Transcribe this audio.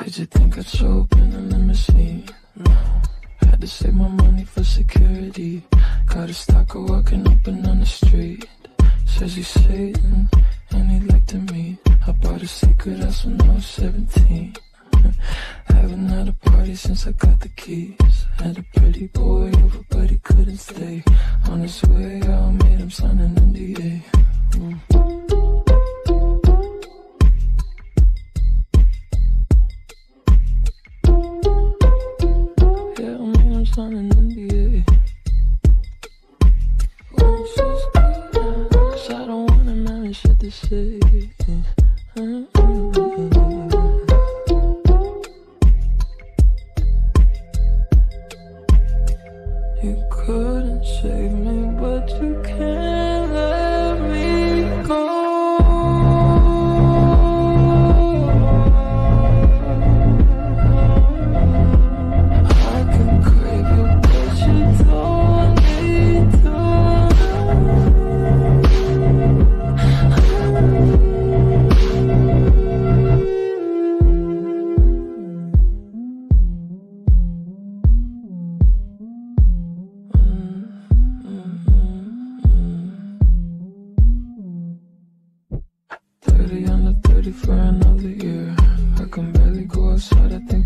Did you think I'd show up in a limousine? No. Had to save my money for security. Got a stalker walking up and down the street. Says he's Satan and he'd like to meet. I bought a secret house when I was 17. Haven't had a party since I got the keys. Had a pretty boy over but he couldn't stay. On his way out, made him sign an NDA. Yeah, I made him sign an NDA. Cause I don't want him having shit to say. You couldn't save me, but you can't let me go. I can crave you, but you don't need to. Under 30 for another year. I can barely go outside, I think